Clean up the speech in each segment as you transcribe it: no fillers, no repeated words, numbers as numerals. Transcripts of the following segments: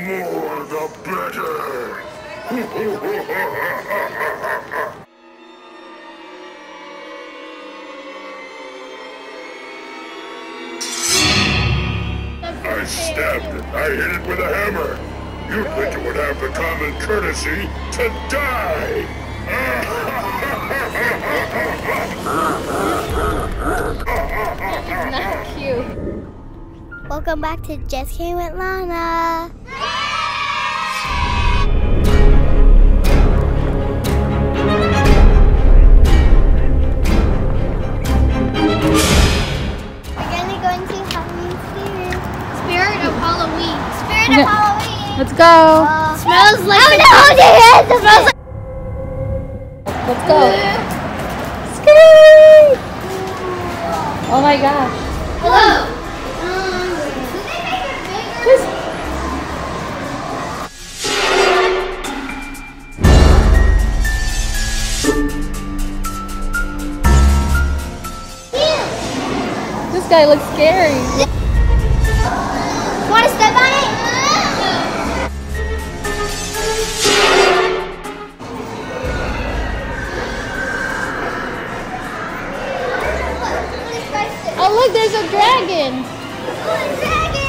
more the better. I stabbed it. I hit it with a hammer. You'd think it would have the common courtesy to die. That is not cute. Welcome back to Just Came with Lana. Okay. Let's go. Smells like. Oh no! It smells like. Let's go. Scary! Oh my gosh. Hello. This guy looks scary. Want to step on it? Oh look, there's a dragon. Oh, a dragon!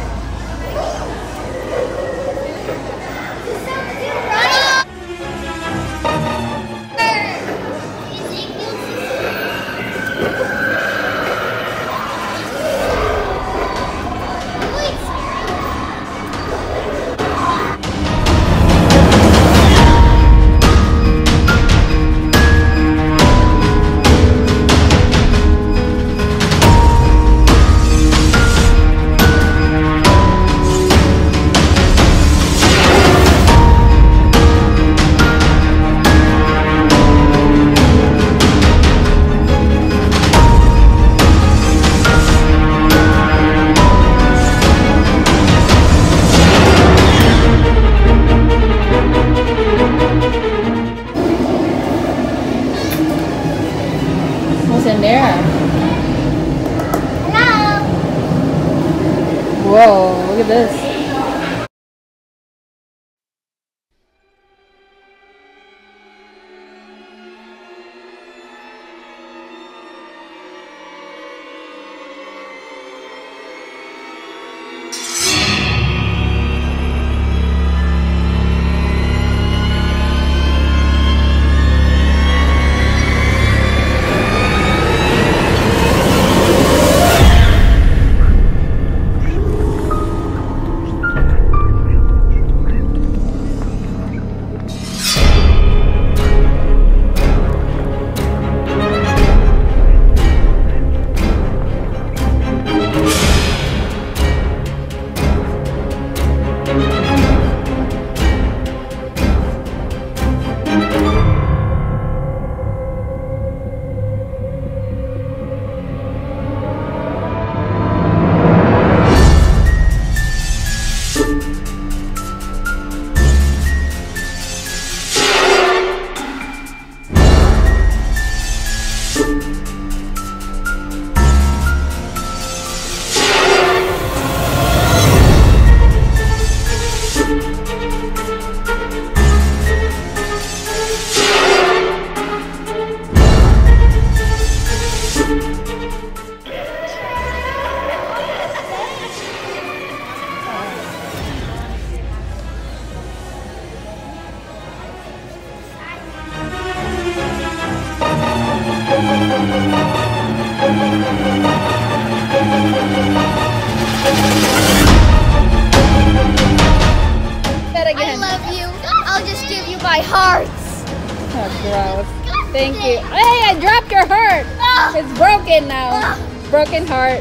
What's in there? Hello. Whoa, look at this. I love you. I'll just give you my heart. Oh, gross. Thank you. Hey, I dropped your heart. It's broken now. Broken heart.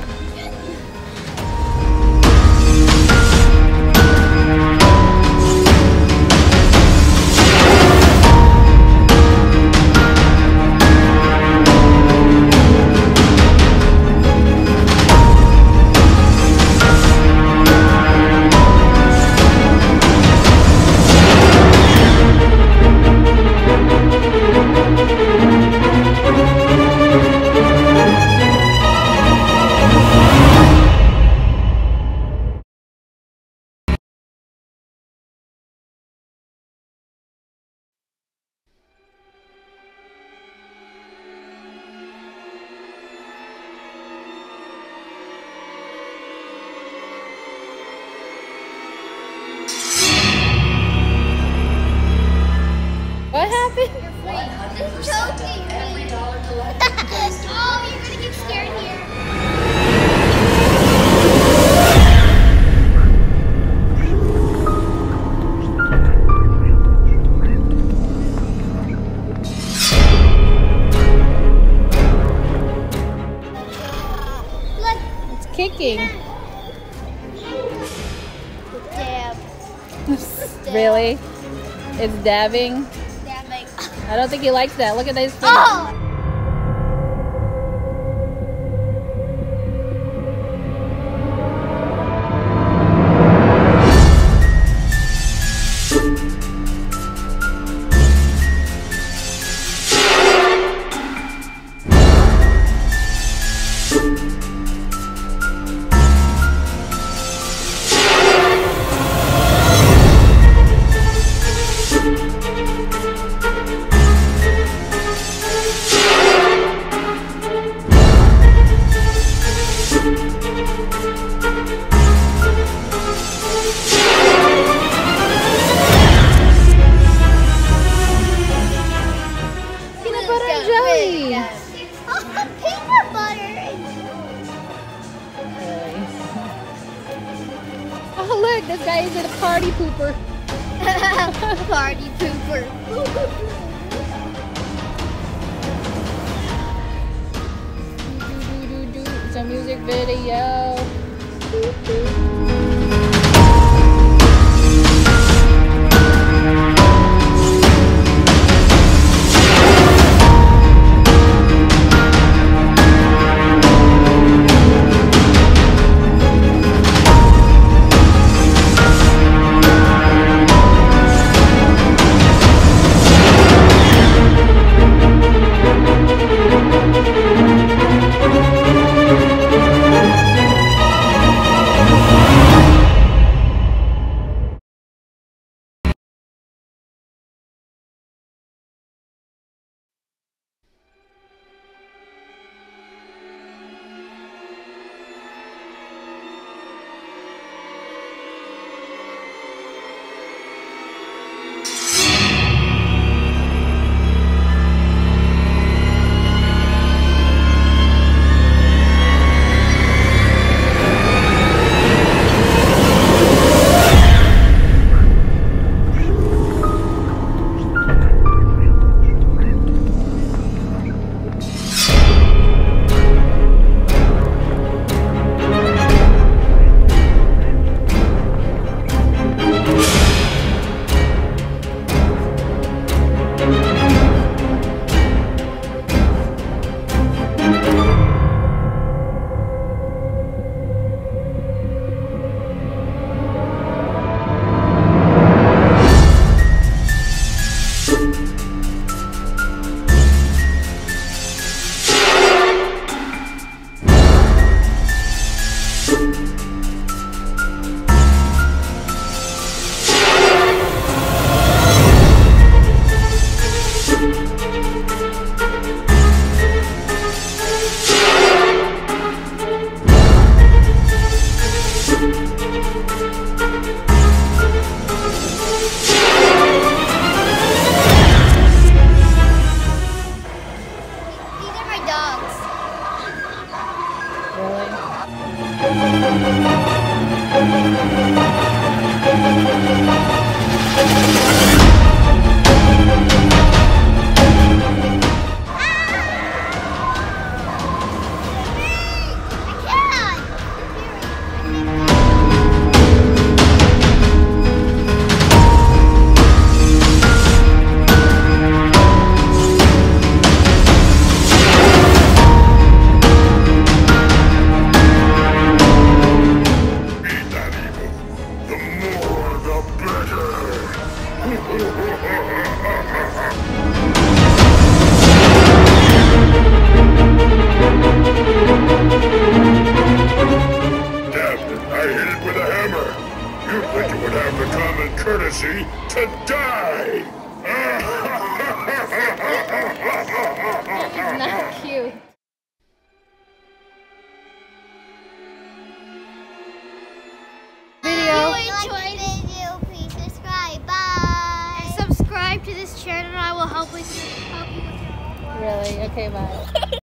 kicking. Dab. Really? It's dabbing? Dabbing. I don't think he likes that. Look at these things. Oh! Peanut butter. Oh look, this guy is a party pooper. Party pooper. It's a music video. Courtesy to die! It's not cute. If you enjoyed the video, please subscribe. Bye! And subscribe to this channel and I will help you with your homework. Really? Okay, bye.